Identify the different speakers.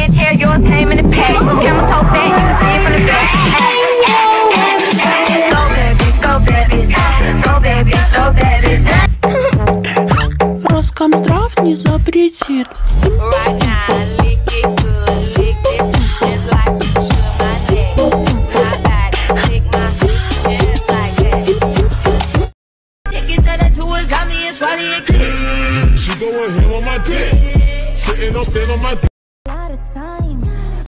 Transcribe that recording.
Speaker 1: bitch hair, yours came in the pack. Camera so fat, you can see it from the back. Go bad bitch, go bad bitch, go bad bitch, go bad bitch.
Speaker 2: Роскомздрав не запретит.
Speaker 3: She going ham on my dick, sitting on stand on my dick.